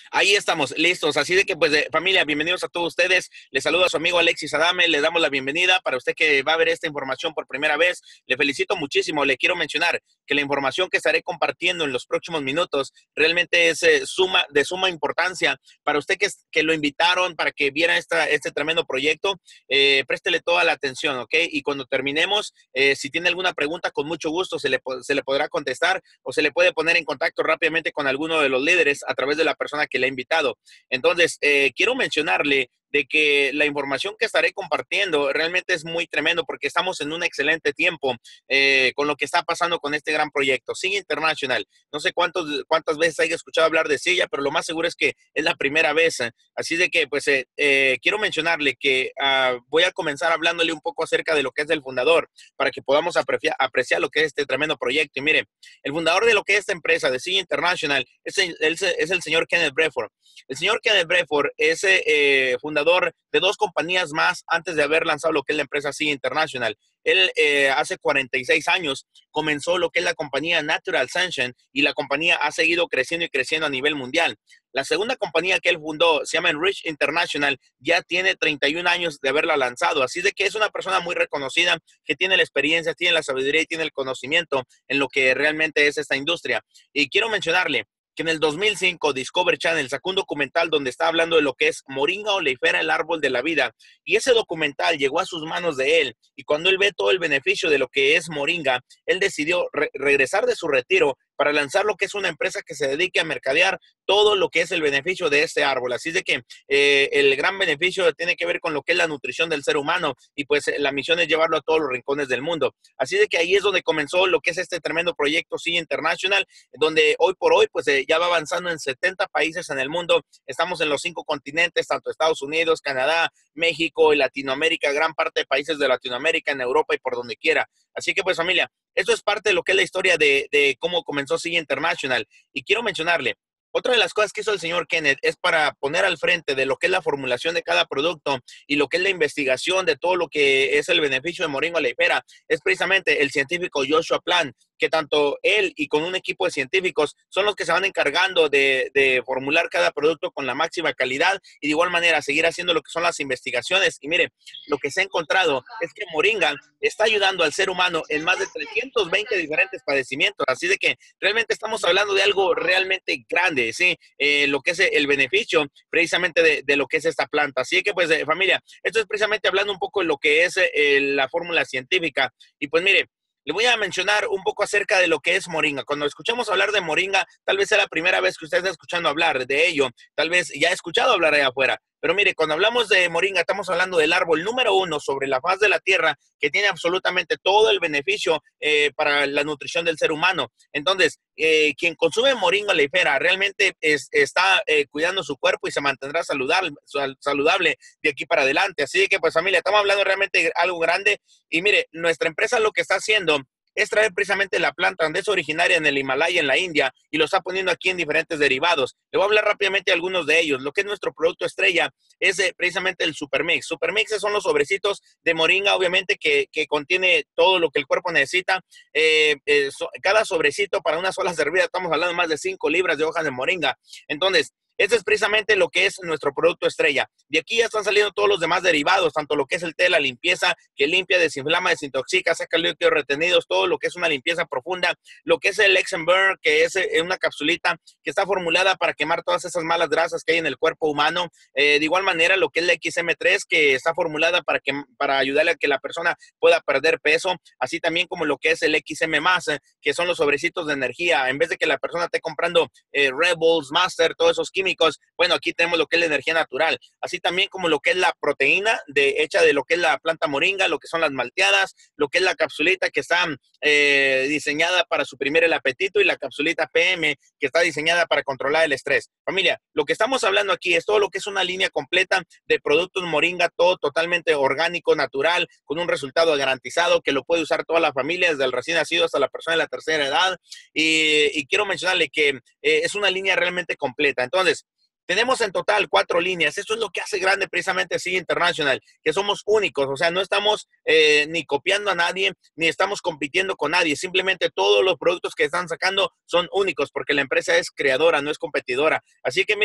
Ahí estamos, listos. Así de que, pues, familia, bienvenidos a todos ustedes. Les saluda a su amigo Alexis Adame. Le damos la bienvenida. Para usted que va a ver esta información por primera vez, le felicito muchísimo. Le quiero mencionar que la información que estaré compartiendo en los próximos minutos realmente es de suma importancia para usted que lo invitaron para que viera este tremendo proyecto. Préstele toda la atención, ¿ok? Y cuando terminemos, si tiene alguna pregunta, con mucho gusto se le podrá contestar o se le puede poner en contacto rápidamente con alguno de los líderes a través de la persona que le ha invitado. Entonces, quiero mencionarle de que la información que estaré compartiendo realmente es muy tremendo porque estamos en un excelente tiempo con lo que está pasando con este gran proyecto, SIGA International. No sé cuántas veces haya escuchado hablar de SIGA, pero lo más seguro es que es la primera vez. Así de que, pues, quiero mencionarle que voy a comenzar hablándole un poco acerca de lo que es el fundador para que podamos apreciar lo que es este tremendo proyecto. Y mire, el fundador de lo que es esta empresa, de SIGA International, es el señor Kenneth Bradford. El señor Kenneth Bradford es fundador de dos compañías más antes de haber lanzado lo que es la empresa SIGA International. Él hace 46 años comenzó lo que es la compañía Natural Sunshine y la compañía ha seguido creciendo y creciendo a nivel mundial. La segunda compañía que él fundó se llama Enrich International, ya tiene 31 años de haberla lanzado, así de que es una persona muy reconocida que tiene la experiencia, tiene la sabiduría y tiene el conocimiento en lo que realmente es esta industria. Y quiero mencionarle que en el 2005 Discovery Channel sacó un documental donde está hablando de lo que es Moringa oleifera, el árbol de la vida. Y ese documental llegó a sus manos de él. Y cuando él ve todo el beneficio de lo que es Moringa, él decidió regresar de su retiro para lanzar lo que es una empresa que se dedique a mercadear todo lo que es el beneficio de este árbol. Así es de que el gran beneficio tiene que ver con lo que es la nutrición del ser humano y pues la misión es llevarlo a todos los rincones del mundo. Así de que ahí es donde comenzó lo que es este tremendo proyecto SIGA International, donde hoy por hoy pues ya va avanzando en 70 países en el mundo. Estamos en los 5 continentes, tanto Estados Unidos, Canadá, México y Latinoamérica, gran parte de países de Latinoamérica, en Europa y por donde quiera. Así que pues familia, esto es parte de lo que es la historia de cómo comenzó SIGA International. Y quiero mencionarle, otra de las cosas que hizo el señor Kenneth es para poner al frente de lo que es la formulación de cada producto y lo que es la investigación de todo lo que es el beneficio de Moringa oleifera, es precisamente el científico Joshua Plan, que tanto él y con un equipo de científicos son los que se van encargando de formular cada producto con la máxima calidad y de igual manera seguir haciendo lo que son las investigaciones. Y mire, lo que se ha encontrado es que Moringa está ayudando al ser humano en más de 320 diferentes padecimientos, así de que realmente estamos hablando de algo realmente grande, ¿sí? Lo que es el beneficio precisamente de lo que es esta planta. Así que pues familia, esto es precisamente hablando un poco de lo que es la fórmula científica. Y pues mire, le voy a mencionar un poco acerca de lo que es Moringa. Cuando escuchamos hablar de Moringa, tal vez sea la primera vez que usted está escuchando hablar de ello. Tal vez ya ha escuchado hablar allá afuera. Pero mire, cuando hablamos de Moringa, estamos hablando del árbol número 1 sobre la faz de la tierra que tiene absolutamente todo el beneficio para la nutrición del ser humano. Entonces, quien consume Moringa oleifera realmente está cuidando su cuerpo y se mantendrá saludable de aquí para adelante. Así que, pues familia, estamos hablando realmente de algo grande. Y mire, nuestra empresa lo que está haciendo es traer precisamente la planta donde es originaria en el Himalaya, en la India, y lo está poniendo aquí en diferentes derivados. Le voy a hablar rápidamente de algunos de ellos. Lo que es nuestro producto estrella es precisamente el Supermix. Supermix son los sobrecitos de Moringa, obviamente, que contiene todo lo que el cuerpo necesita. Cada sobrecito para una sola servida, estamos hablando de más de 5 libras de hojas de Moringa. Entonces, este es precisamente lo que es nuestro producto estrella. De aquí ya están saliendo todos los demás derivados, tanto lo que es el té, la limpieza, que limpia, desinflama, desintoxica, saca líquidos retenidos, todo lo que es una limpieza profunda, lo que es el Lex and Burn, que es una capsulita que está formulada para quemar todas esas malas grasas que hay en el cuerpo humano. De igual manera, lo que es la XM3, que está formulada para ayudarle a que la persona pueda perder peso, así también como lo que es el XM+, que son los sobrecitos de energía. En vez de que la persona esté comprando Rebels, Master, todos esos químicos, bueno, aquí tenemos lo que es la energía natural, así también como lo que es la proteína hecha de lo que es la planta moringa, lo que son las malteadas, lo que es la capsulita que está diseñada para suprimir el apetito y la capsulita PM que está diseñada para controlar el estrés. Familia, lo que estamos hablando aquí es todo lo que es una línea completa de productos moringa, todo totalmente orgánico, natural, con un resultado garantizado que lo puede usar toda la familia, desde el recién nacido hasta la persona de la tercera edad. Y quiero mencionarle que es una línea realmente completa. Entonces, tenemos en total 4 líneas. Esto es lo que hace grande precisamente SIGA International, que somos únicos. O sea, no estamos ni copiando a nadie, ni estamos compitiendo con nadie. Simplemente todos los productos que están sacando son únicos, porque la empresa es creadora, no es competidora. Así que mire,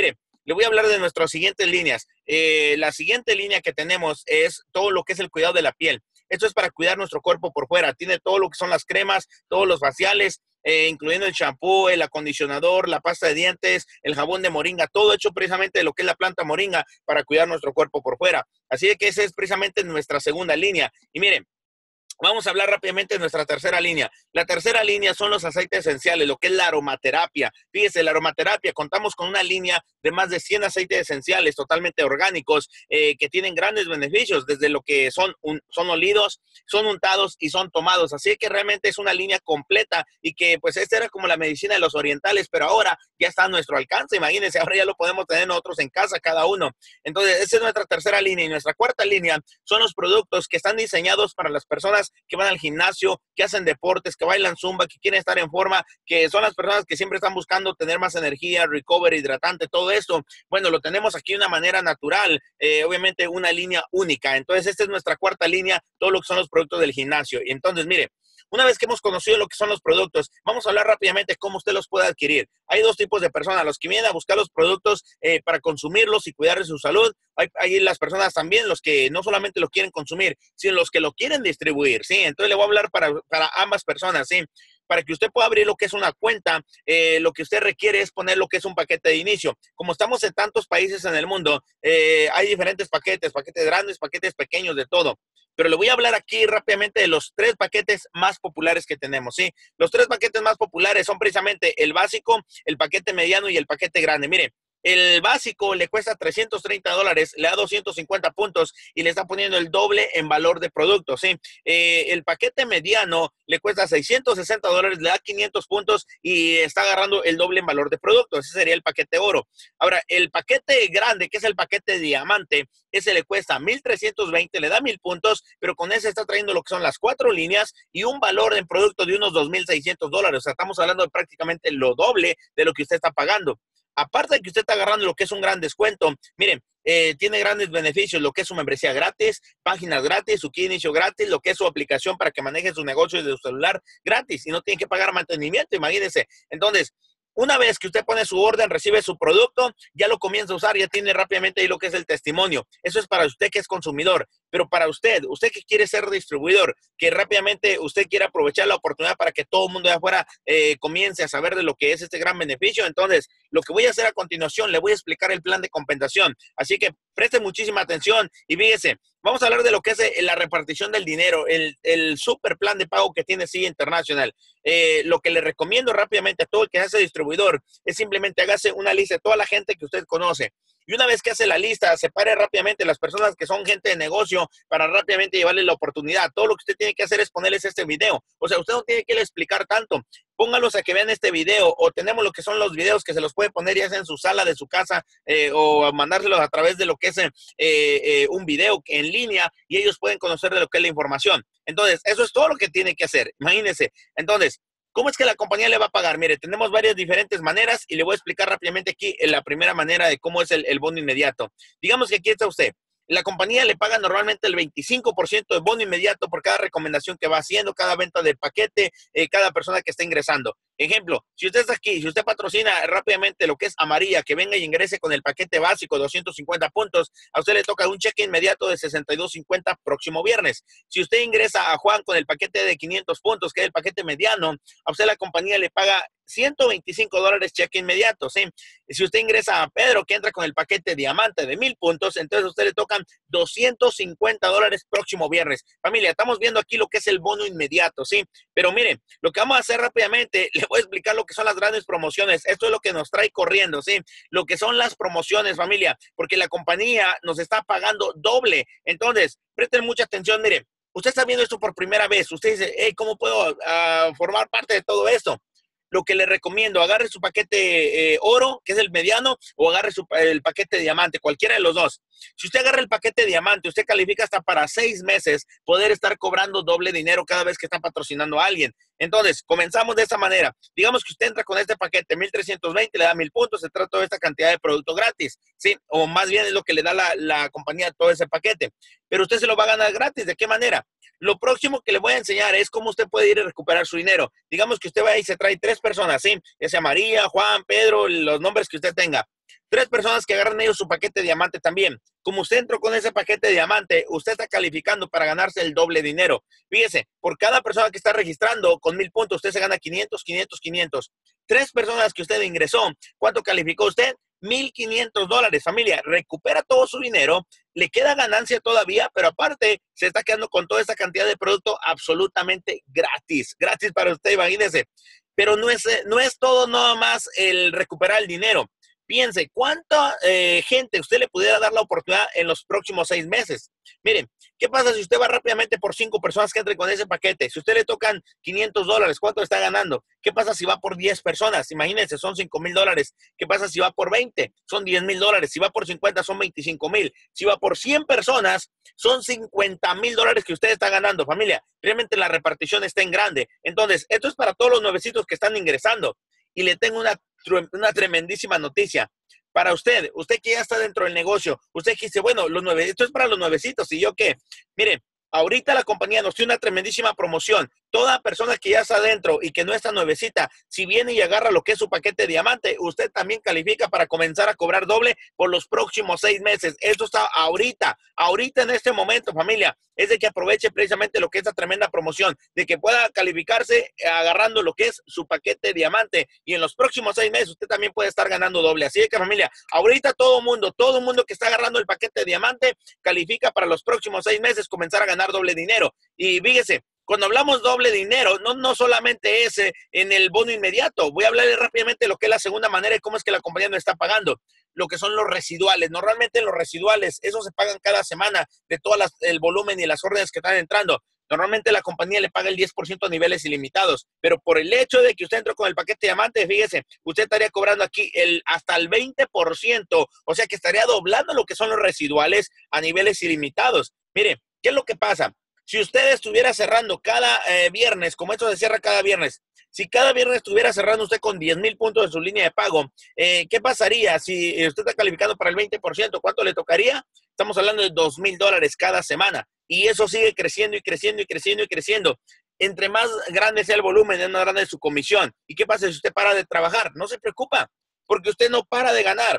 le voy a hablar de nuestras siguientes líneas. La siguiente línea que tenemos es todo lo que es el cuidado de la piel. Esto es para cuidar nuestro cuerpo por fuera. Tiene todo lo que son las cremas, todos los faciales, incluyendo el champú, el acondicionador, la pasta de dientes, el jabón de moringa, todo hecho precisamente de lo que es la planta moringa para cuidar nuestro cuerpo por fuera. Así de que esa es precisamente nuestra segunda línea. Y miren, vamos a hablar rápidamente de nuestra tercera línea. La tercera línea son los aceites esenciales, lo que es la aromaterapia. Fíjese, la aromaterapia, contamos con una línea de más de 100 aceites esenciales totalmente orgánicos que tienen grandes beneficios, desde lo que son olidos, son untados y son tomados. Así que realmente es una línea completa y que pues esta era como la medicina de los orientales, pero ahora ya está a nuestro alcance. Imagínense, ahora ya lo podemos tener nosotros en casa cada uno. Entonces, esa es nuestra tercera línea. Y nuestra cuarta línea son los productos que están diseñados para las personas que van al gimnasio, que hacen deportes, que bailan zumba, que quieren estar en forma, que son las personas que siempre están buscando tener más energía, recovery, hidratante, todo esto. Bueno, lo tenemos aquí de una manera natural, obviamente una línea única. Entonces, esta es nuestra cuarta línea, todo lo que son los productos del gimnasio. Y entonces, mire, una vez que hemos conocido lo que son los productos, vamos a hablar rápidamente cómo usted los puede adquirir. Hay dos tipos de personas, los que vienen a buscar los productos para consumirlos y cuidar de su salud. Hay las personas también, los que no solamente lo quieren consumir, sino los que lo quieren distribuir, ¿sí? Entonces le voy a hablar para ambas personas, ¿sí? Para que usted pueda abrir lo que es una cuenta, lo que usted requiere es poner lo que es un paquete de inicio. Como estamos en tantos países en el mundo, hay diferentes paquetes grandes, paquetes pequeños, de todo. Pero le voy a hablar aquí rápidamente de los 3 paquetes más populares que tenemos, ¿sí? Los 3 paquetes más populares son precisamente el básico, el paquete mediano y el paquete grande. Mire, el básico le cuesta $330, le da 250 puntos y le está poniendo el doble en valor de producto, ¿sí? El paquete mediano le cuesta $660, le da 500 puntos y está agarrando el doble en valor de producto. Ese sería el paquete oro. Ahora, el paquete grande, que es el paquete diamante, ese le cuesta 1,320, le da 1,000 puntos, pero con ese está trayendo lo que son las 4 líneas y un valor en producto de unos $2,600. O sea, estamos hablando de prácticamente lo doble de lo que usted está pagando. Aparte de que usted está agarrando lo que es un gran descuento, miren, tiene grandes beneficios, lo que es su membresía gratis, páginas gratis, su kit inicio gratis, lo que es su aplicación para que maneje sus negocios de su celular gratis y no tiene que pagar mantenimiento, imagínense. Entonces, una vez que usted pone su orden, recibe su producto, ya lo comienza a usar, ya tiene rápidamente ahí lo que es el testimonio. Eso es para usted que es consumidor, pero para usted que quiere ser distribuidor, que rápidamente usted quiere aprovechar la oportunidad para que todo el mundo de afuera comience a saber de lo que es este gran beneficio. Entonces, lo que voy a hacer a continuación, le voy a explicar el plan de compensación. Así que preste muchísima atención y fíjese, vamos a hablar de lo que es la repartición del dinero, el super plan de pago que tiene SIGA International. Lo que le recomiendo rápidamente a todo el que hace distribuidor es simplemente hágase una lista de toda la gente que usted conoce. Y una vez que hace la lista, separe rápidamente las personas que son gente de negocio para rápidamente llevarle la oportunidad. Todo lo que usted tiene que hacer es ponerles este video. O sea, usted no tiene que explicar tanto. Póngalos a que vean este video, o tenemos lo que son los videos que se los puede poner ya sea en su sala de su casa o mandárselos a través de lo que es un video en línea y ellos pueden conocer de lo que es la información. Entonces, eso es todo lo que tiene que hacer. Imagínense. Entonces, ¿cómo es que la compañía le va a pagar? Mire, tenemos varias diferentes maneras y le voy a explicar rápidamente aquí la primera manera de cómo es el bono inmediato. Digamos que aquí está usted. La compañía le paga normalmente el 25% de bono inmediato por cada recomendación que va haciendo, cada venta del paquete, cada persona que está ingresando. Ejemplo, si usted está aquí, si usted patrocina rápidamente lo que es Amarilla, que venga y ingrese con el paquete básico de 250 puntos, a usted le toca un cheque inmediato de 62.50 próximo viernes. Si usted ingresa a Juan con el paquete de 500 puntos, que es el paquete mediano, a usted la compañía le paga $125 cheque inmediato, ¿sí? Y si usted ingresa a Pedro, que entra con el paquete diamante de 1,000 puntos, entonces a usted le tocan $250 próximo viernes. Familia, estamos viendo aquí lo que es el bono inmediato, ¿sí? Pero miren, lo que vamos a hacer rápidamente, le voy a explicar lo que son las grandes promociones. Esto es lo que nos trae corriendo, ¿sí? Lo que son las promociones, familia, porque la compañía nos está pagando doble. Entonces, presten mucha atención, miren. Usted está viendo esto por primera vez. Usted dice, hey, ¿cómo puedo formar parte de todo esto? Lo que le recomiendo, agarre su paquete oro, que es el mediano, o agarre el paquete diamante, cualquiera de los dos. Si usted agarra el paquete diamante, usted califica hasta para 6 meses poder estar cobrando doble dinero cada vez que está patrocinando a alguien. Entonces, comenzamos de esta manera. Digamos que usted entra con este paquete 1,320, le da 1,000 puntos, se trata de esta cantidad de producto gratis, ¿sí? O más bien es lo que le da la compañía todo ese paquete. Pero usted se lo va a ganar gratis. ¿De qué manera? Lo próximo que le voy a enseñar es cómo usted puede ir a recuperar su dinero. Digamos que usted va y se trae 3 personas, ¿sí? Ya sea María, Juan, Pedro, los nombres que usted tenga. 3 personas que agarran ellos su paquete de diamante también. Como usted entró con ese paquete de diamante, usted está calificando para ganarse el doble dinero. Fíjese, por cada persona que está registrando con 1000 puntos, usted se gana 500, 500, 500. 3 personas que usted ingresó, ¿cuánto calificó usted? $1,500, familia, recupera todo su dinero, le queda ganancia todavía, pero aparte se está quedando con toda esta cantidad de producto absolutamente gratis, gratis para usted, imagínese. Pero no es todo nada más el recuperar el dinero. Piense, ¿cuánta gente usted le pudiera dar la oportunidad en los próximos 6 meses? Miren, ¿qué pasa si usted va rápidamente por 5 personas que entren con ese paquete? Si usted le tocan $500, ¿cuánto está ganando? ¿Qué pasa si va por 10 personas? Imagínense, son $5,000. ¿Qué pasa si va por 20? Son $10,000. Si va por 50, son 25,000. Si va por 100 personas, son $50,000 que usted está ganando, familia. Realmente la repartición está en grande. Entonces, esto es para todos los nuevecitos que están ingresando. Y le tengo una tremendísima noticia para usted que ya está dentro del negocio, usted que dice, bueno, esto es para los nuevecitos, ¿y yo qué? Mire, ahorita la compañía nos tiene una tremendísima promoción. Toda persona que ya está adentro y que no está nuevecita, si viene y agarra lo que es su paquete de diamante, usted también califica para comenzar a cobrar doble por los próximos 6 meses. Esto está ahorita en este momento, familia. Es de que aproveche precisamente lo que es esta tremenda promoción, de que pueda calificarse agarrando lo que es su paquete de diamante. Y en los próximos 6 meses usted también puede estar ganando doble. Así que, familia, ahorita todo mundo que está agarrando el paquete de diamante califica para los próximos 6 meses comenzar a ganar doble dinero. Y fíjese, cuando hablamos doble dinero, no solamente es en el bono inmediato. Voy a hablarle rápidamente de lo que es la segunda manera y cómo es que la compañía nos está pagando. Lo que son los residuales. Normalmente los residuales, esos se pagan cada semana de todo el volumen y las órdenes que están entrando. Normalmente la compañía le paga el 10% a niveles ilimitados, pero por el hecho de que usted entró con el paquete diamante, fíjese, usted estaría cobrando aquí hasta el 20%, o sea que estaría doblando lo que son los residuales a niveles ilimitados. Mire, ¿qué es lo que pasa? Si usted estuviera cerrando cada viernes, como esto se cierra cada viernes, si cada viernes estuviera cerrando usted con 10,000 puntos en su línea de pago, ¿qué pasaría si usted está calificando para el 20%? ¿Cuánto le tocaría? Estamos hablando de $2,000 cada semana. Y eso sigue creciendo y creciendo y creciendo y creciendo. Entre más grande sea el volumen, es más grande su comisión. ¿Y qué pasa si usted para de trabajar? No se preocupa, porque usted no para de ganar.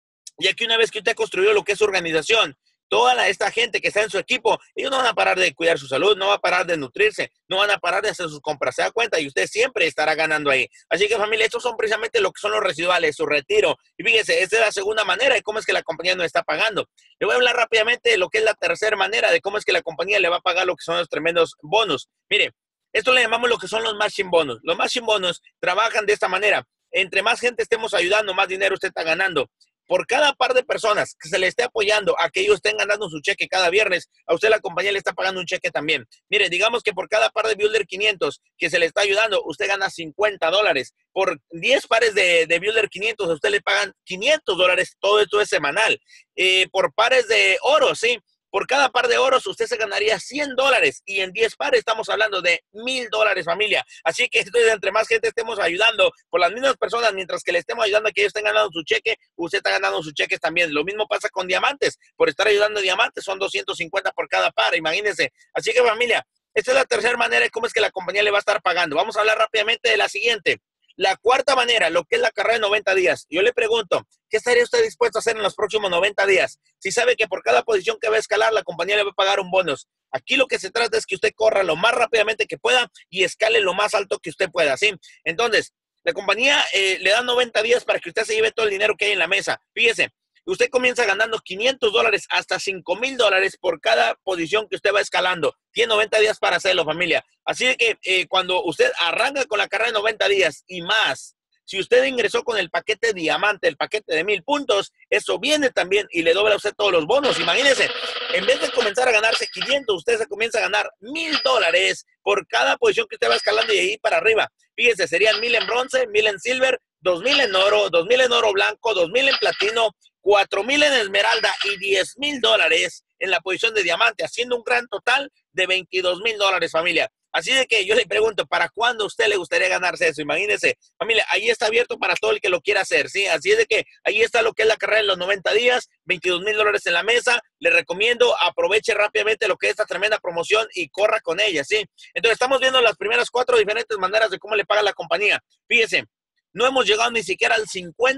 Ya que una vez que usted construyó lo que es su organización, toda esta gente que está en su equipo, ellos no van a parar de cuidar su salud, no van a parar de nutrirse, no van a parar de hacer sus compras, se da cuenta, y usted siempre estará ganando ahí. Así que, familia, estos son precisamente lo que son los residuales, su retiro. Y fíjese, esta es la segunda manera de cómo es que la compañía nos está pagando. Le voy a hablar rápidamente de lo que es la tercera manera de cómo es que la compañía le va a pagar lo que son los tremendos bonos. Mire, esto le llamamos lo que son los matching bonus. Los matching bonus trabajan de esta manera. Entre más gente estemos ayudando, más dinero usted está ganando. Por cada par de personas que se le esté apoyando a que ellos estén ganando su cheque cada viernes, a usted la compañía le está pagando un cheque también. Mire, digamos que por cada par de Builder 500 que se le está ayudando, usted gana $50. Por 10 pares de Builder 500, a usted le pagan $500. Todo esto es semanal. Por pares de oro, ¿sí? Por cada par de oros usted se ganaría $100 y en 10 pares estamos hablando de $1,000, familia. Así que entonces, entre más gente estemos ayudando por las mismas personas, mientras que le estemos ayudando a que ellos estén ganando su cheque, usted está ganando sus cheques también. Lo mismo pasa con diamantes. Por estar ayudando a diamantes son 250 por cada par, imagínense. Así que, familia, esta es la tercera manera de cómo es que la compañía le va a estar pagando. Vamos a hablar rápidamente de la siguiente. La cuarta manera, lo que es la carrera de 90 días. Yo le pregunto, ¿qué estaría usted dispuesto a hacer en los próximos 90 días? Si sabe que por cada posición que va a escalar, la compañía le va a pagar un bonus. Aquí lo que se trata es que usted corra lo más rápidamente que pueda y escale lo más alto que usted pueda, ¿sí? Entonces, la compañía le da 90 días para que usted se lleve todo el dinero que hay en la mesa. Fíjese, usted comienza ganando $500 hasta $5,000 por cada posición que usted va escalando. Tiene 90 días para hacerlo, familia. Así de que cuando usted arranca con la carrera de 90 días y más, si usted ingresó con el paquete diamante, el paquete de 1,000 puntos, eso viene también y le dobla a usted todos los bonos. Imagínese, en vez de comenzar a ganarse 500, usted se comienza a ganar $1,000 por cada posición que usted va escalando y ahí para arriba. Fíjese, serían 1,000 en bronce, 1,000 en silver, 2,000 en oro, 2,000 en oro blanco, 2,000 en platino, 4,000 en esmeralda y $10,000 en la posición de diamante, haciendo un gran total de $22,000, familia. Así de que yo le pregunto, ¿para cuándo a usted le gustaría ganarse eso? Imagínese, familia, ahí está abierto para todo el que lo quiera hacer, ¿sí? Así es de que ahí está lo que es la carrera en los 90 días, $22,000 en la mesa. Le recomiendo, aproveche rápidamente lo que es esta tremenda promoción y corra con ella, ¿sí? Entonces, estamos viendo las primeras 4 diferentes maneras de cómo le paga la compañía. Fíjese, no hemos llegado ni siquiera al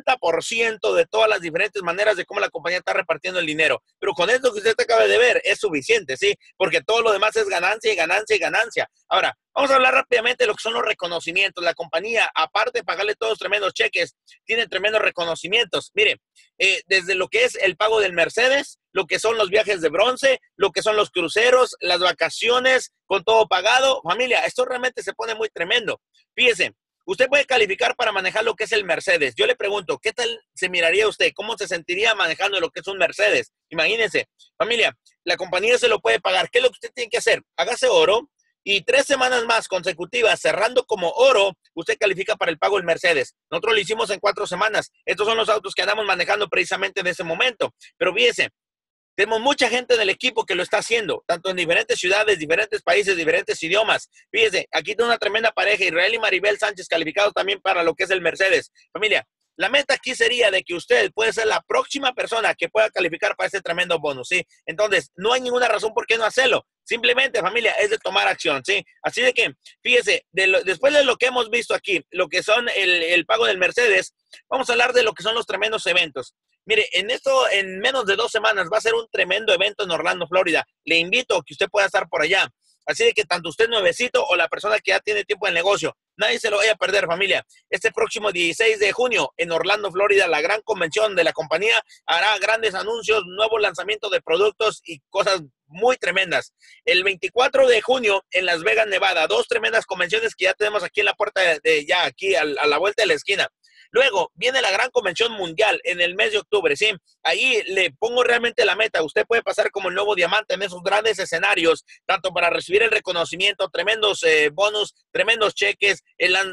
50% de todas las diferentes maneras de cómo la compañía está repartiendo el dinero. Pero con esto que usted acaba de ver es suficiente, ¿sí? Porque todo lo demás es ganancia y ganancia y ganancia. Ahora, vamos a hablar rápidamente de lo que son los reconocimientos. La compañía, aparte de pagarle todos tremendos cheques, tiene tremendos reconocimientos. Mire, desde lo que es el pago del Mercedes, lo que son los viajes de bronce, lo que son los cruceros, las vacaciones, con todo pagado. Familia, esto realmente se pone muy tremendo. Fíjese, usted puede calificar para manejar lo que es el Mercedes. Yo le pregunto, ¿qué tal se miraría usted? ¿Cómo se sentiría manejando lo que es un Mercedes? Imagínense, familia, la compañía se lo puede pagar. ¿Qué es lo que usted tiene que hacer? Hágase oro y 3 semanas más consecutivas cerrando como oro, usted califica para el pago del Mercedes. Nosotros lo hicimos en 4 semanas. Estos son los autos que andamos manejando precisamente en ese momento. Pero fíjese, tenemos mucha gente en el equipo que lo está haciendo, tanto en diferentes ciudades, diferentes países, diferentes idiomas. Fíjese, aquí tengo una tremenda pareja, Israel y Maribel Sánchez, calificados también para lo que es el Mercedes. Familia, la meta aquí sería de que usted puede ser la próxima persona que pueda calificar para este tremendo bonus, ¿sí? Entonces, no hay ninguna razón por qué no hacerlo. Simplemente, familia, es de tomar acción, ¿sí? Así de que, fíjese, después de lo que hemos visto aquí, lo que son el pago del Mercedes, vamos a hablar de lo que son los tremendos eventos. Mire, en menos de 2 semanas va a ser un tremendo evento en Orlando, Florida. Le invito a que usted pueda estar por allá. Así de que tanto usted nuevecito o la persona que ya tiene tiempo en el negocio, nadie se lo vaya a perder, familia. Este próximo 16 de junio en Orlando, Florida, la gran convención de la compañía hará grandes anuncios, nuevos lanzamientos de productos y cosas muy tremendas. El 24 de junio en Las Vegas, Nevada, 2 tremendas convenciones que ya tenemos aquí en la puerta ya aquí a la vuelta de la esquina. Luego viene la gran convención mundial en el mes de octubre, ¿sí? Ahí le pongo realmente la meta. Usted puede pasar como el nuevo diamante en esos grandes escenarios, tanto para recibir el reconocimiento, tremendos bonus, tremendos cheques,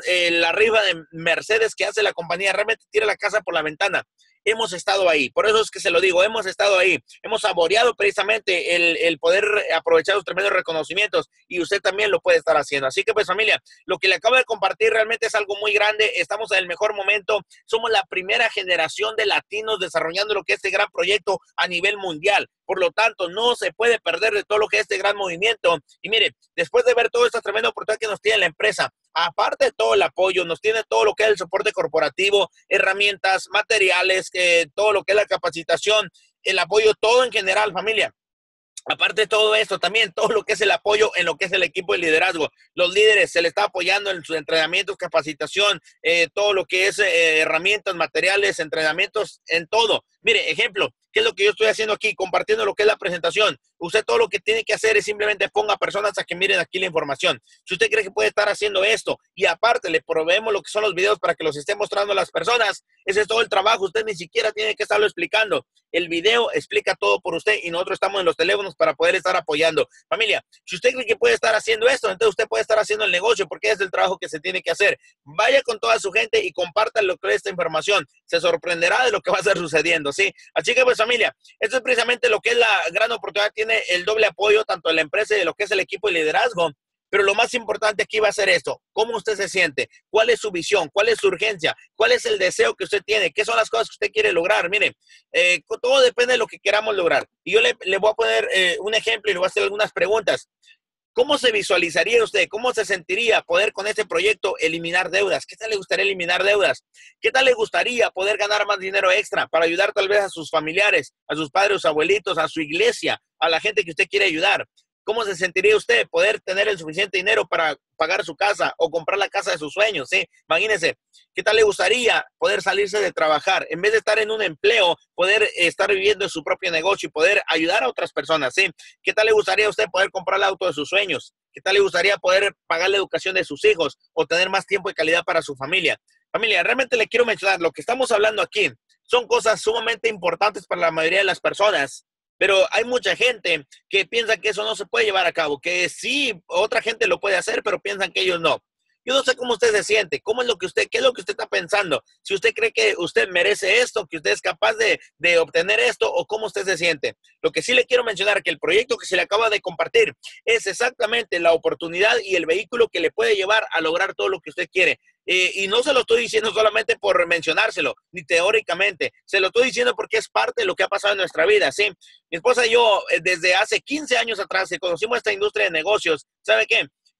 la rifa de Mercedes que hace la compañía, realmente tira la casa por la ventana. Hemos estado ahí, por eso es que se lo digo, hemos estado ahí, hemos saboreado precisamente el poder aprovechar los tremendos reconocimientos y usted también lo puede estar haciendo. Así que pues familia, lo que le acabo de compartir realmente es algo muy grande, estamos en el mejor momento, somos la primera generación de latinos desarrollando lo que es este gran proyecto a nivel mundial. Por lo tanto, no se puede perder de todo lo que es este gran movimiento. Y mire, después de ver toda esta tremenda oportunidad que nos tiene la empresa, aparte de todo el apoyo, nos tiene todo lo que es el soporte corporativo, herramientas, materiales, todo lo que es la capacitación, el apoyo, todo en general, familia. Aparte de todo esto, también todo lo que es el apoyo en lo que es el equipo de liderazgo. Los líderes se les está apoyando en sus entrenamientos, capacitación, todo lo que es herramientas, materiales, entrenamientos, en todo. Mire, ejemplo, ¿qué es lo que yo estoy haciendo aquí? Compartiendo lo que es la presentación. Usted todo lo que tiene que hacer es simplemente ponga personas a que miren aquí la información. Si usted cree que puede estar haciendo esto y aparte le proveemos lo que son los videos para que los esté mostrando a las personas, ese es todo el trabajo. Usted ni siquiera tiene que estarlo explicando. El video explica todo por usted y nosotros estamos en los teléfonos para poder estar apoyando. Familia, si usted cree que puede estar haciendo esto, entonces usted puede estar haciendo el negocio porque es el trabajo que se tiene que hacer. Vaya con toda su gente y compartan lo que es esta información. Se sorprenderá de lo que va a estar sucediendo, ¿sí? Así que pues familia, esto es precisamente lo que es la gran oportunidad. Tiene el doble apoyo tanto de la empresa y de lo que es el equipo de liderazgo. Pero lo más importante aquí va a ser esto. ¿Cómo usted se siente? ¿Cuál es su visión? ¿Cuál es su urgencia? ¿Cuál es el deseo que usted tiene? ¿Qué son las cosas que usted quiere lograr? Mire, todo depende de lo que queramos lograr. Y yo le voy a poner un ejemplo y le voy a hacer algunas preguntas. ¿Cómo se visualizaría usted? ¿Cómo se sentiría poder con este proyecto eliminar deudas? ¿Qué tal le gustaría eliminar deudas? ¿Qué tal le gustaría poder ganar más dinero extra para ayudar tal vez a sus familiares, a sus padres, sus abuelitos, a su iglesia, a la gente que usted quiere ayudar? ¿Cómo se sentiría usted poder tener el suficiente dinero para pagar su casa o comprar la casa de sus sueños? ¿Sí? Imagínese, ¿qué tal le gustaría poder salirse de trabajar? En vez de estar en un empleo, poder estar viviendo en su propio negocio y poder ayudar a otras personas. ¿Sí? ¿Qué tal le gustaría a usted poder comprar el auto de sus sueños? ¿Qué tal le gustaría poder pagar la educación de sus hijos o tener más tiempo de calidad para su familia? Familia, realmente le quiero mencionar, lo que estamos hablando aquí son cosas sumamente importantes para la mayoría de las personas. Pero hay mucha gente que piensa que eso no se puede llevar a cabo, que sí, otra gente lo puede hacer, pero piensan que ellos no. Yo no sé cómo usted se siente, qué es lo que usted está pensando, si usted cree que usted merece esto, que usted es capaz de obtener esto o cómo usted se siente. Lo que sí le quiero mencionar, que el proyecto que se le acaba de compartir es exactamente la oportunidad y el vehículo que le puede llevar a lograr todo lo que usted quiere. Y no se lo estoy diciendo solamente por mencionárselo, ni teóricamente. Se lo estoy diciendo porque es parte de lo que ha pasado en nuestra vida, ¿sí? Mi esposa y yo, desde hace 15 años atrás, que conocimos esta industria de negocios, ¿sabe qué?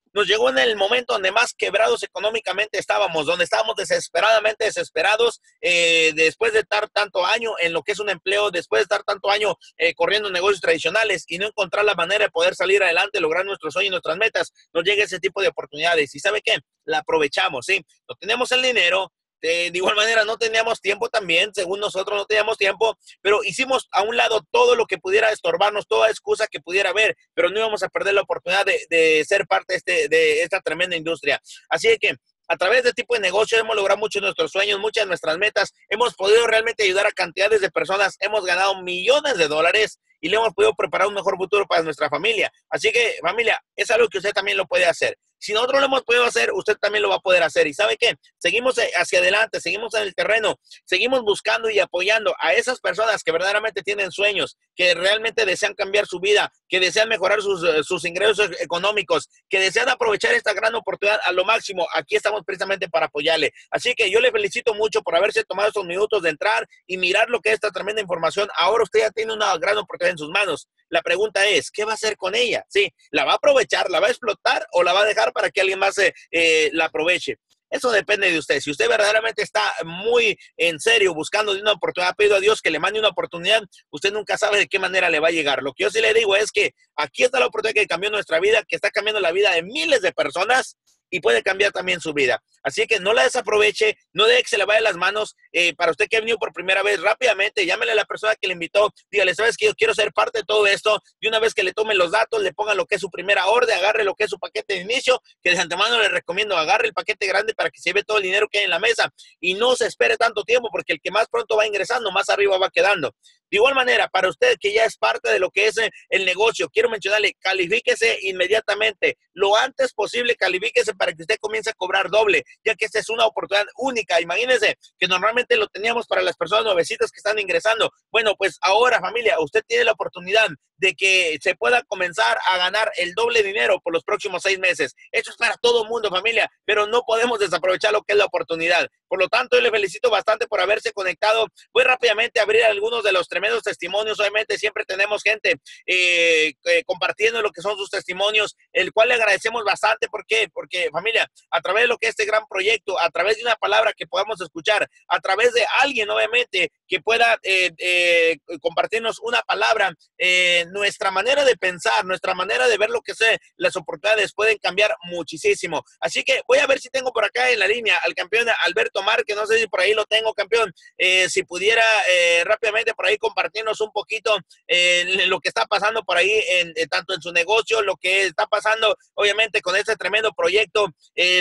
nos llegó en el momento donde más quebrados económicamente estábamos, donde estábamos desesperadamente desesperados, después de estar tanto año en lo que es un empleo, después de estar tanto año corriendo negocios tradicionales y no encontrar la manera de poder salir adelante, lograr nuestros sueños, nuestras metas, nos llega ese tipo de oportunidades. ¿Y sabe qué? La aprovechamos, ¿sí? No tenemos el dinero, de igual manera no teníamos tiempo también, según nosotros no teníamos tiempo, pero hicimos a un lado todo lo que pudiera estorbarnos, toda excusa que pudiera haber, pero no íbamos a perder la oportunidad de ser parte de esta tremenda industria. Así que a través de este tipo de negocio hemos logrado muchos de nuestros sueños, muchas de nuestras metas, hemos podido realmente ayudar a cantidades de personas, hemos ganado millones de dólares y le hemos podido preparar un mejor futuro para nuestra familia. Así que, familia, es algo que usted también lo puede hacer. Si nosotros lo hemos podido hacer, usted también lo va a poder hacer. ¿Y sabe qué? Seguimos hacia adelante, seguimos en el terreno, seguimos buscando y apoyando a esas personas que verdaderamente tienen sueños, que realmente desean cambiar su vida, que desean mejorar sus ingresos económicos, que desean aprovechar esta gran oportunidad a lo máximo. Aquí estamos precisamente para apoyarle. Así que yo le felicito mucho por haberse tomado estos minutos de entrar y mirar lo que es esta tremenda información. Ahora usted ya tiene una gran oportunidad en sus manos. La pregunta es, ¿qué va a hacer con ella? ¿Sí? ¿La va a aprovechar, la va a explotar o la va a dejar para que alguien más la aproveche? Eso depende de usted. Si usted verdaderamente está muy en serio buscando una oportunidad, pido a Dios que le mande una oportunidad, usted nunca sabe de qué manera le va a llegar. Lo que yo sí le digo es que aquí está la oportunidad que cambió nuestra vida, que está cambiando la vida de miles de personas y puede cambiar también su vida. Así que no la desaproveche, no deje que se le vaya de las manos. Para usted que ha venido por primera vez, rápidamente llámele a la persona que le invitó, dígale, ¿sabes qué? Yo quiero ser parte de todo esto. Y una vez que le tomen los datos, le pongan lo que es su primera orden, agarre lo que es su paquete de inicio, que de antemano le recomiendo, agarre el paquete grande para que se lleve todo el dinero que hay en la mesa y no se espere tanto tiempo, porque el que más pronto va ingresando, más arriba va quedando. De igual manera, para usted que ya es parte de lo que es el negocio, quiero mencionarle, califíquese inmediatamente, lo antes posible, califíquese para que usted comience a cobrar doble, ya que esta es una oportunidad única. Imagínense que normalmente lo teníamos para las personas nuevecitas que están ingresando. Bueno, pues ahora, familia, usted tiene la oportunidad de que se pueda comenzar a ganar el doble dinero por los próximos 6 meses. Esto es para todo el mundo, familia, pero no podemos desaprovechar lo que es la oportunidad. Por lo tanto, yo le felicito bastante por haberse conectado. Voy rápidamente a abrir algunos de los tremendos testimonios. Obviamente siempre tenemos gente compartiendo lo que son sus testimonios, el cual le agradecemos bastante. ¿Por qué? Porque, familia, a través de lo que es este gran proyecto, a través de una palabra que podamos escuchar, a través de alguien, obviamente, que pueda compartirnos una palabra, nuestra manera de pensar, nuestra manera de ver lo que sea, las oportunidades pueden cambiar muchísimo. Así que voy a ver si tengo por acá en la línea al campeón Alberto Márquez. No sé si por ahí lo tengo, campeón. Si pudiera rápidamente por ahí compartirnos un poquito lo que está pasando por ahí, tanto en su negocio, lo que está pasando obviamente con este tremendo proyecto,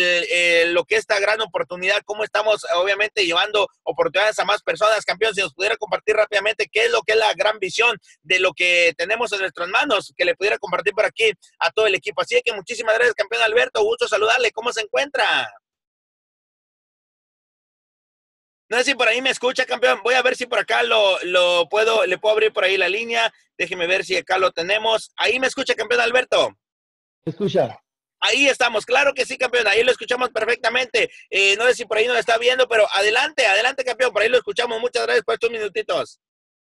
lo que esta gran oportunidad, cómo estamos obviamente llevando oportunidades a más personas. Campeón, si nos pudiera compartir rápidamente qué es lo que es la gran visión de lo que tenemos en nuestras manos, que le pudiera compartir por aquí a todo el equipo. Así que muchísimas gracias, campeón Alberto, gusto saludarle. ¿Cómo se encuentra? No sé si por ahí me escucha, campeón. Voy a ver si por acá le puedo abrir por ahí la línea. Déjeme ver si acá lo tenemos. Ahí me escucha, campeón Alberto. Escucha. Ahí estamos, claro que sí, campeón, ahí lo escuchamos perfectamente. No sé si por ahí nos está viendo, pero adelante, adelante, campeón, por ahí lo escuchamos. Muchas gracias por estos minutitos.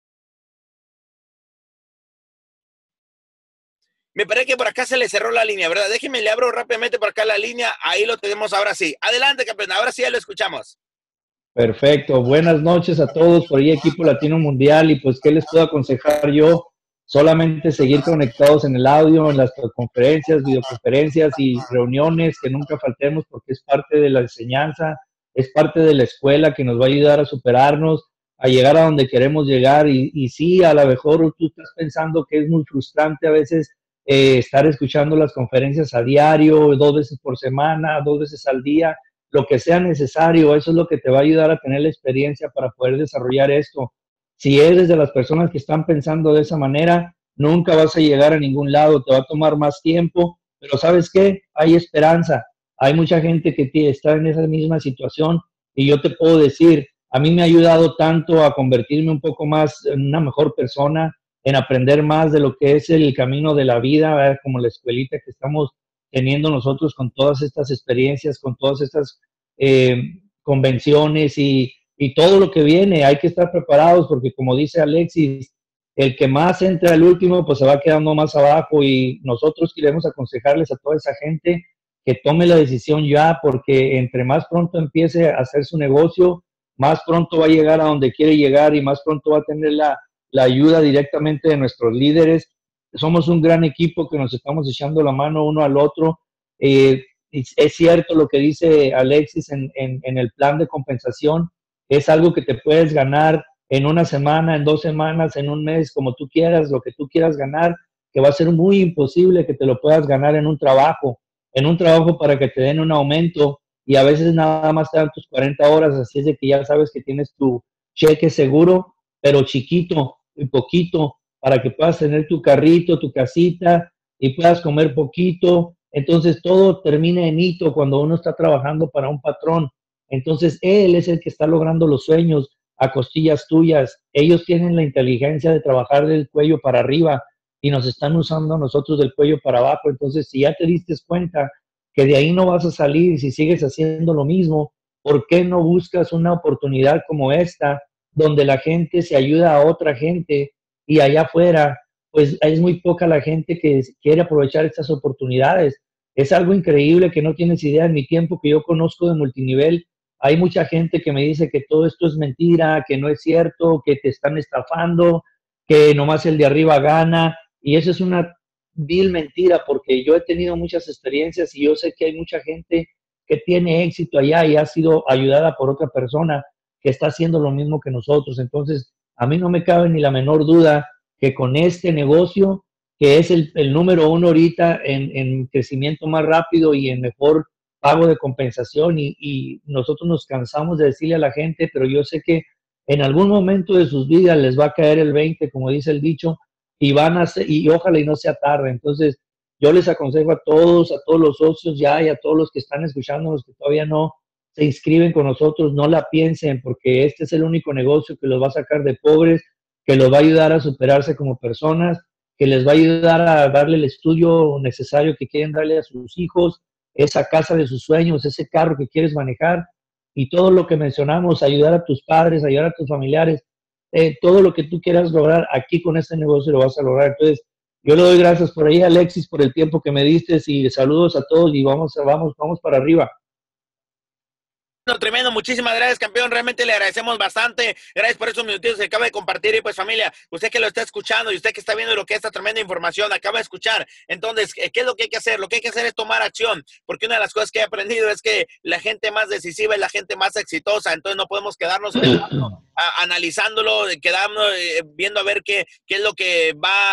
Me parece que por acá se le cerró la línea, ¿verdad? Déjeme, le abro rápidamente por acá la línea. Ahí lo tenemos ahora sí. Adelante, campeón, ahora sí ya lo escuchamos. Perfecto. Buenas noches a todos por ahí, equipo Latino Mundial. Y pues, ¿qué les puedo aconsejar yo? Solamente seguir conectados en el audio, en las conferencias, videoconferencias y reuniones, que nunca faltemos, porque es parte de la enseñanza, es parte de la escuela que nos va a ayudar a superarnos, a llegar a donde queremos llegar. Y sí, a lo mejor tú estás pensando que es muy frustrante a veces estar escuchando las conferencias a diario, 2 veces por semana, 2 veces al día, lo que sea necesario. Eso es lo que te va a ayudar a tener la experiencia para poder desarrollar esto. Si eres de las personas que están pensando de esa manera, nunca vas a llegar a ningún lado, te va a tomar más tiempo, pero ¿sabes qué? Hay esperanza. Hay mucha gente que está en esa misma situación y yo te puedo decir, a mí me ha ayudado tanto a convertirme un poco más en una mejor persona, en aprender más de lo que es el camino de la vida, ¿verdad? Como la escuelita que estamos teniendo nosotros con todas estas experiencias, con todas estas convenciones y todo lo que viene. Hay que estar preparados porque, como dice Alexis, el que más entra al último, pues se va quedando más abajo, y nosotros queremos aconsejarles a toda esa gente que tome la decisión ya, porque entre más pronto empiece a hacer su negocio, más pronto va a llegar a donde quiere llegar y más pronto va a tener la ayuda directamente de nuestros líderes. Somos un gran equipo que nos estamos echando la mano uno al otro. Es cierto lo que dice Alexis en el plan de compensación, es algo que te puedes ganar en una semana, en 2 semanas, en un mes, como tú quieras, lo que tú quieras ganar, que va a ser muy imposible que te lo puedas ganar en un trabajo para que te den un aumento y a veces nada más te dan tus 40 horas, así es de que ya sabes que tienes tu cheque seguro, pero chiquito y poquito, para que puedas tener tu carrito, tu casita y puedas comer poquito. Entonces todo termina en hito cuando uno está trabajando para un patrón. Entonces él es el que está logrando los sueños a costillas tuyas. Ellos tienen la inteligencia de trabajar del cuello para arriba y nos están usando a nosotros del cuello para abajo. Entonces, si ya te diste cuenta que de ahí no vas a salir si sigues haciendo lo mismo, ¿por qué no buscas una oportunidad como esta, donde la gente se ayuda a otra gente y allá afuera, pues es muy poca la gente que quiere aprovechar estas oportunidades? Es algo increíble que no tienes idea. En mi tiempo que yo conozco de multinivel, hay mucha gente que me dice que todo esto es mentira, que no es cierto, que te están estafando, que nomás el de arriba gana. Y eso es una vil mentira, porque yo he tenido muchas experiencias y yo sé que hay mucha gente que tiene éxito allá y ha sido ayudada por otra persona que está haciendo lo mismo que nosotros. Entonces, a mí no me cabe ni la menor duda que con este negocio, que es el número uno ahorita en crecimiento más rápido y en mejor pago de compensación, y nosotros nos cansamos de decirle a la gente, pero yo sé que en algún momento de sus vidas les va a caer el 20, como dice el dicho, y van a hacer, y ojalá y no sea tarde. Entonces, yo les aconsejo a todos los socios ya y a todos los que están escuchando, los que todavía no se inscriben con nosotros, no la piensen, porque este es el único negocio que los va a sacar de pobres, que los va a ayudar a superarse como personas, que les va a ayudar a darle el estudio necesario que quieren darle a sus hijos, esa casa de sus sueños, ese carro que quieres manejar y todo lo que mencionamos, ayudar a tus padres, ayudar a tus familiares, todo lo que tú quieras lograr aquí con este negocio lo vas a lograr. Entonces, yo le doy gracias por ahí, Alexis, por el tiempo que me diste y saludos a todos y vamos para arriba. No, tremendo, muchísimas gracias, campeón. Realmente le agradecemos bastante. Gracias por esos minutitos que acaba de compartir. Y pues, familia, usted que lo está escuchando y usted que está viendo lo que esta tremenda información acaba de escuchar. Entonces, ¿qué es lo que hay que hacer? Lo que hay que hacer es tomar acción, porque una de las cosas que he aprendido es que la gente más decisiva es la gente más exitosa. Entonces, no podemos quedarnos analizándolo, quedarnos viendo a ver qué es lo que va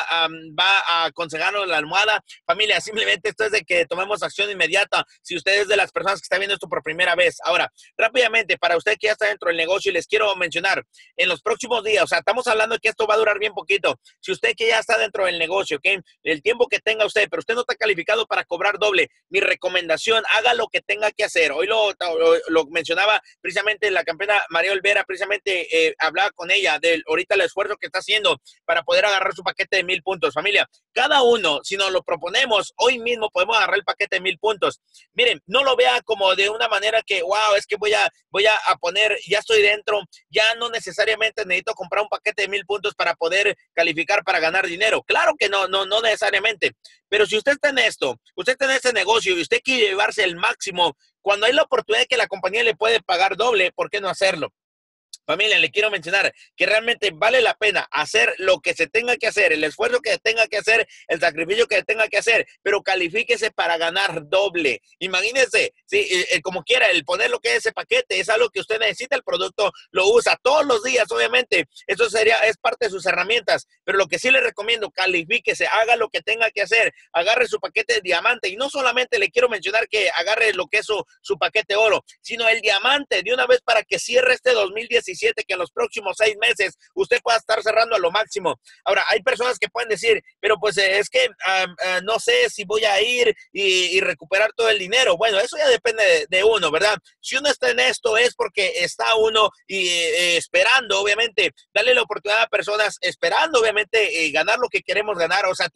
a aconsejarnos la almohada. Familia, simplemente esto es de que tomemos acción inmediata. Si usted es de las personas que está viendo esto por primera vez, ahora, rápidamente, para usted que ya está dentro del negocio, y les quiero mencionar, en los próximos días, o sea, estamos hablando de que esto va a durar bien poquito. Si usted que ya está dentro del negocio, ¿ok? El tiempo que tenga usted, pero usted no está calificado para cobrar doble, mi recomendación, haga lo que tenga que hacer. Hoy lo mencionaba precisamente la campeona María Olvera, precisamente hablaba con ella de ahorita el esfuerzo que está haciendo para poder agarrar su paquete de 1000 puntos. Familia, cada uno, si nos lo proponemos, hoy mismo podemos agarrar el paquete de 1000 puntos. Miren, no lo vea como de una manera que, wow, es que voy a poner, ya estoy dentro, ya no necesariamente necesito comprar un paquete de 1000 puntos para poder calificar para ganar dinero. Claro que no necesariamente. Pero si usted está en esto, usted está en este negocio y usted quiere llevarse el máximo, cuando hay la oportunidad de que la compañía le puede pagar doble, ¿por qué no hacerlo? Familia, le quiero mencionar que realmente vale la pena hacer lo que se tenga que hacer, el esfuerzo que se tenga que hacer, el sacrificio que se tenga que hacer, pero califíquese para ganar doble. Imagínese, sí, como quiera, el poner lo que es ese paquete es algo que usted necesita, el producto lo usa todos los días, obviamente, eso es parte de sus herramientas, pero lo que sí le recomiendo, califíquese, haga lo que tenga que hacer, agarre su paquete de diamante, y no solamente le quiero mencionar que agarre lo que es su paquete oro, sino el diamante de una vez para que cierre este 2017, que en los próximos 6 meses usted pueda estar cerrando a lo máximo. Ahora, hay personas que pueden decir, pero pues es que no sé si voy a ir y recuperar todo el dinero. Bueno, eso ya depende de uno, ¿verdad? Si uno está en esto es porque está uno esperando, obviamente, darle la oportunidad a personas, esperando, obviamente, ganar lo que queremos ganar. O sea,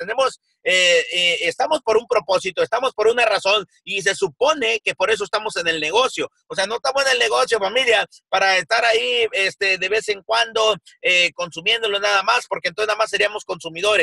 estamos por un propósito, estamos por una razón y se supone que por eso estamos en el negocio. O sea, no estamos en el negocio, familia, para estar ahí de vez en cuando consumiéndolo nada más, porque entonces nada más seríamos consumidores.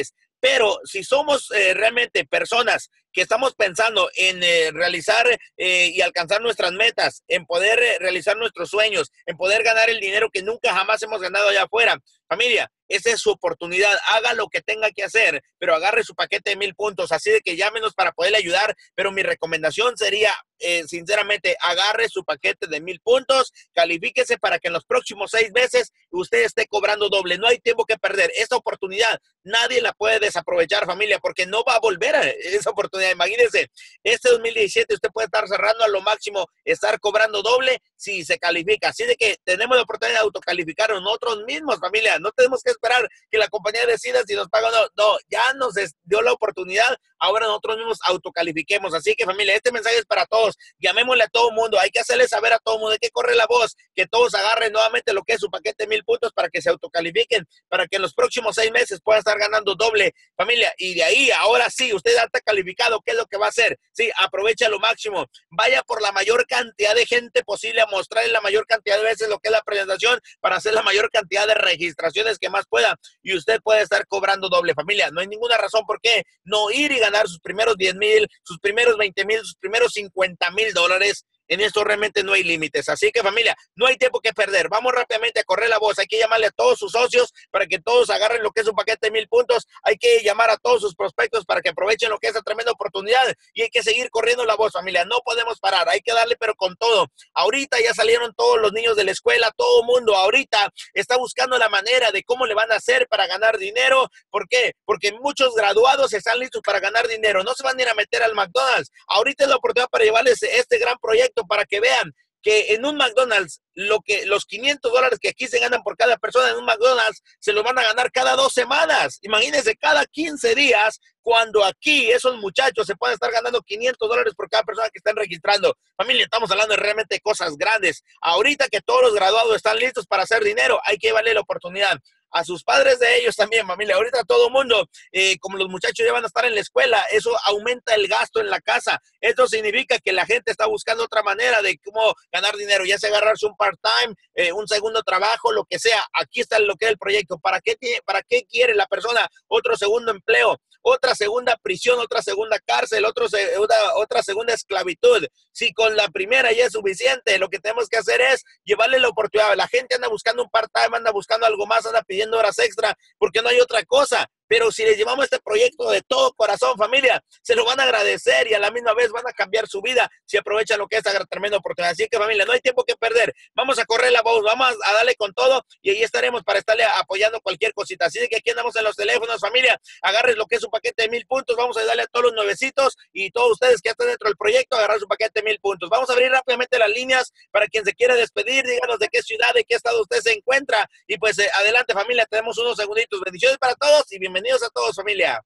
pero si somos realmente personas que estamos pensando en realizar y alcanzar nuestras metas, en poder realizar nuestros sueños, en poder ganar el dinero que nunca jamás hemos ganado allá afuera, familia, esa es su oportunidad. Haga lo que tenga que hacer, pero agarre su paquete de 1000 puntos. Así de que llámenos para poderle ayudar. Pero mi recomendación sería, sinceramente, agarre su paquete de 1000 puntos, califíquese para que en los próximos 6 meses usted esté cobrando doble. No hay tiempo que perder. Esta oportunidad nadie la puede desaprovechar, familia, porque no va a volver a esa oportunidad. Imagínense, este 2017 usted puede estar cerrando a lo máximo, estar cobrando doble si se califica. Así de que tenemos la oportunidad de autocalificarnos nosotros mismos, familia. No tenemos que esperar que la compañía decida si nos paga o no. No, ya nos dio la oportunidad, ahora nosotros mismos autocalifiquemos. Así que, familia, este mensaje es para todos. Llamémosle a todo el mundo, hay que hacerle saber a todo el mundo, hay que correr la voz, que todos agarren nuevamente lo que es su paquete de 1000 puntos para que se autocalifiquen, para que en los próximos 6 meses puedan estar ganando doble, familia. Y de ahí, ahora sí, usted ya está calificado. ¿Qué es lo que va a hacer? Sí, aprovecha lo máximo, vaya por la mayor cantidad de gente posible a mostrarle la mayor cantidad de veces lo que es la presentación para hacer la mayor cantidad de registraciones que más pueda, y usted puede estar cobrando doble, familia. No hay ninguna razón por qué no ir y ganar sus primeros 10,000, sus primeros 20,000, sus primeros $50,000. En esto realmente no hay límites. Así que, familia, no hay tiempo que perder. Vamos rápidamente a correr la voz. Hay que llamarle a todos sus socios para que todos agarren lo que es un paquete de 1000 puntos. Hay que llamar a todos sus prospectos para que aprovechen lo que es esa tremenda oportunidad. Y hay que seguir corriendo la voz, familia. No podemos parar. Hay que darle, pero con todo. Ahorita ya salieron todos los niños de la escuela. Todo el mundo ahorita está buscando la manera de cómo le van a hacer para ganar dinero. ¿Por qué? Porque muchos graduados están listos para ganar dinero. No se van a ir a meter al McDonald's. Ahorita es la oportunidad para llevarles este gran proyecto para que vean que en un McDonald's los $500 que aquí se ganan por cada persona en un McDonald's se los van a ganar cada 2 semanas. Imagínense, cada 15 días, cuando aquí esos muchachos se pueden estar ganando $500 por cada persona que están registrando. Familia, estamos hablando de realmente cosas grandes. Ahorita que todos los graduados están listos para hacer dinero, hay que darle la oportunidad a sus padres de ellos también, familia. Ahorita todo el mundo, como los muchachos ya van a estar en la escuela, eso aumenta el gasto en la casa. Esto significa que la gente está buscando otra manera de cómo ganar dinero, ya sea agarrarse un part-time, un segundo trabajo, lo que sea. Aquí está lo que es el proyecto. ¿Para qué quiere la persona otro segundo empleo, otra segunda prisión, otra segunda cárcel, otra segunda esclavitud? Si con la primera ya es suficiente, lo que tenemos que hacer es llevarle la oportunidad. La gente anda buscando un part-time, anda buscando algo más, anda pidiendo horas extra, porque no hay otra cosa. Pero si les llevamos este proyecto de todo corazón, familia, se lo van a agradecer y a la misma vez van a cambiar su vida si aprovechan lo que es esta tremenda oportunidad. Así que, familia, no hay tiempo que perder. Vamos a correr la voz, vamos a darle con todo y ahí estaremos para estarle apoyando cualquier cosita. Así que aquí andamos en los teléfonos, familia. Agarren lo que es un paquete de 1000 puntos. Vamos a darle a todos los nuevecitos y todos ustedes que están dentro del proyecto, agarrar su paquete de 1000 puntos. Vamos a abrir rápidamente las líneas para quien se quiera despedir. Díganos de qué ciudad, de qué estado usted se encuentra. Y pues adelante, familia, tenemos unos segunditos. Bendiciones para todos y bienvenidos a todos, familia.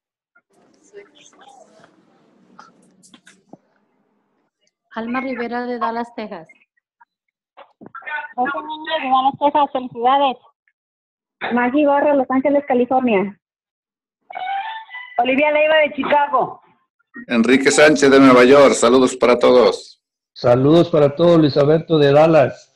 Alma Rivera de Dallas, Texas. José Niño de Dallas, Texas, felicidades. Maggie Barra, Los Ángeles, California. Olivia Leiva de Chicago. Enrique Sánchez de Nueva York, saludos para todos. Saludos para todos, Luis Alberto de Dallas.